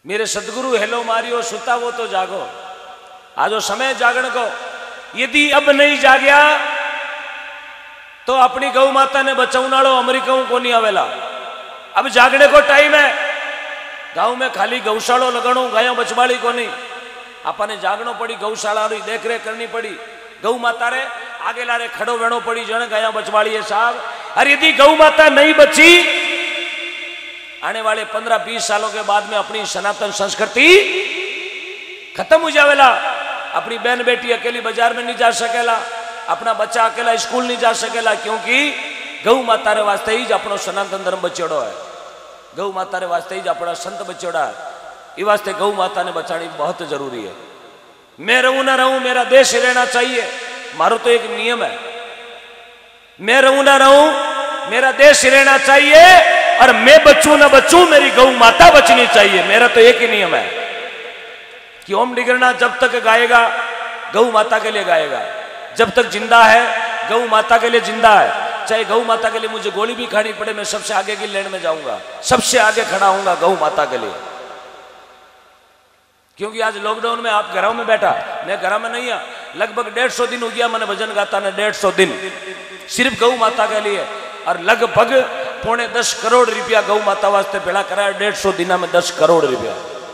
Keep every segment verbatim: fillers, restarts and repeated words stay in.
मेरे सदगुरु hello Mario सुता वो तो जागो। आजो समय जागण को, यदि अब नहीं जाग्या तो अपनी गौ माता ने बचावनाड़ो अमेरिका को नहीं आवेला। अब जागने को टाइम है। गांव में खाली गौशालो लगाणो, गाया बचवाड़ी को नहीं। आपने जागनो पड़ी, गौशाला री देख रेख करनी पड़ी, गौ माता रे आगे लारे खड़ो वेणो पड़ी, जन गाया बचवाड़ी है साहब। और यदि गौ माता नहीं बची, आने वाले पंद्रह बीस सालों के बाद में अपनी सनातन संस्कृति खत्म हो जावेला। अपनी बहन बेटी अकेली बाजार में नहीं जा सकेला, अपना बच्चा अकेला स्कूल नहीं जा सकेला, क्योंकि गौ माता रे वास्ते ही अपनो सनातन धर्म बचेड़ो है। गौ माता रे वास्ते ही अपना संत बचेड़ा है। इस वास्ते गौ माता ने बचानी बहुत जरूरी है। मैं रहूं ना रहूं, मेरा देश रहना चाहिए, मारो तो एक नियम है। मैं रहूं ना रहूं, मेरा देश रहना चाहिए, और मैं बचूं ना बचूं, मेरी गौ माता बचनी चाहिए। मेरा तो एक ही नियम है कि ओम डिगरना जब तक गाएगा गौ माता के लिए गाएगा, जब तक जिंदा है गौ माता के लिए जिंदा है। चाहे गौ माता के लिए मुझे गोली भी खानी पड़े, मैं सबसे आगे की लाइन में जाऊंगा, सबसे आगे खड़ा हूंगा गौ माता के लिए। क्योंकि आज लॉकडाउन में आप घरों में बैठा, मैं घर में नहीं आ, लगभग डेढ़ सौ दिन हो गया मैंने भजन गाता ने, डेढ़ सौ दिन सिर्फ गौ माता के लिए। और लगभग पौने दस करोड़ रुपया गौ माता वास्ते भेड़ा कराया, डेढ़ सौ दिना में दस करोड़ रुपया।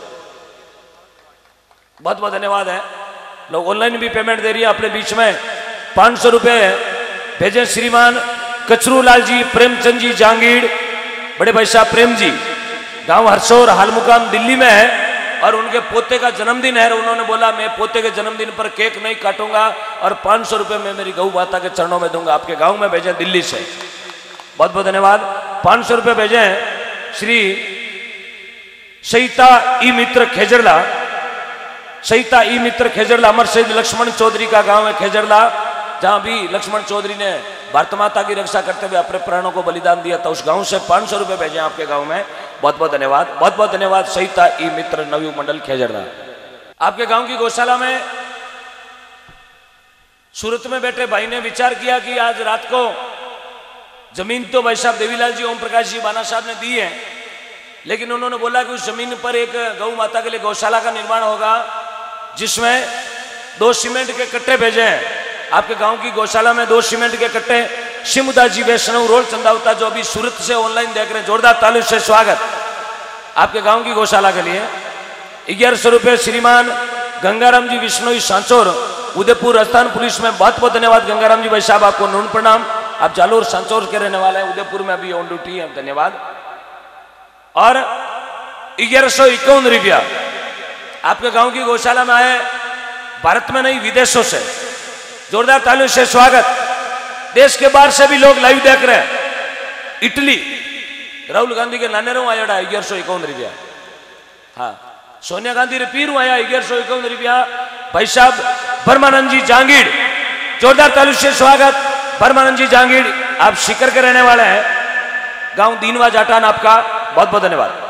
बहुत बहुत धन्यवाद है। लोग ऑनलाइन भी पेमेंट दे रही है। अपने बीच में पांच सौ रुपये भेजे श्रीमान कचरूलाल जी, प्रेमचंद जी जहांगीर, बड़े भाई साहब प्रेम जी, गांव हरसौर, हाल मुकाम दिल्ली में है, और उनके पोते का जन्मदिन है। उन्होंने बोला मैं पोते के जन्मदिन पर केक नहीं काटूंगा और पांच सौ रुपये में मेरी गौ माता के चरणों में दूंगा। आपके गांव में भेजे दिल्ली से, बहुत बहुत धन्यवाद। पांच सौ रुपये भेजे श्री सहिता ई मित्र खेजरला, सहिता ई मित्र खेजरला, अमर शहीद लक्ष्मण चौधरी का गांव है खेजरला, जहां भी लक्ष्मण चौधरी ने भारत माता की रक्षा करते हुए अपने प्राणों को बलिदान दिया था। उस गांव से पांच सौ रुपये भेजे आपके गांव में, बहुत बहुत धन्यवाद। बहुत बहुत धन्यवाद सहिता ई मित्र नवयुग मंडल खेजरला। आपके गांव की गौशाला में सूरत में बैठे भाई ने विचार किया कि आज रात को जमीन तो भाई साहब देवीलाल जी, ओम प्रकाश जी, बाना साहब ने दी है, लेकिन उन्होंने बोला कि उस जमीन पर एक गौ माता के लिए गौशाला का निर्माण होगा, जिसमें दो सीमेंट के कट्टे भेजे हैं। आपके गांव की गौशाला में दो सीमेंट के कट्टे सिमुदास जी वैष्णव रोल चंदावता, जो अभी सूरत से ऑनलाइन देख रहे हैं, जोरदार ताली से स्वागत आपके गांव की गौशाला के लिए। ग्यारह सौ रुपये श्रीमान गंगाराम जी विष्णोई सांचौर, उदयपुर राजस्थान पुलिस में, बहुत बहुत धन्यवाद गंगाराम जी भाई साहब, आपको नून प्रणाम। आप जालोर सांचौर के रहने वाले हैं, उदयपुर में अभी ऑन ड्यूटी है, धन्यवाद। और ग्यारह सौ इक्यावन रुपया आपके गांव की गौशाला में आए, भारत में नहीं विदेशों से, जोरदार तालियों से स्वागत। देश के बाहर से भी लोग लाइव देख रहे हैं। इटली राहुल गांधी के नाने रो आया ग्यारह सौ इक्यावन रुपया। हाँ, सोनिया गांधी रे पीरू आया ग्यारह सौ इक्यावन रुपया। भाई साहब परमानंद जी जहांगीर, जोरदार तालियों से स्वागत। परमानंद जी जहांगीर, आप सीकर के रहने वाले हैं, गांव दीनवा जाटान, आपका बहुत बहुत धन्यवाद।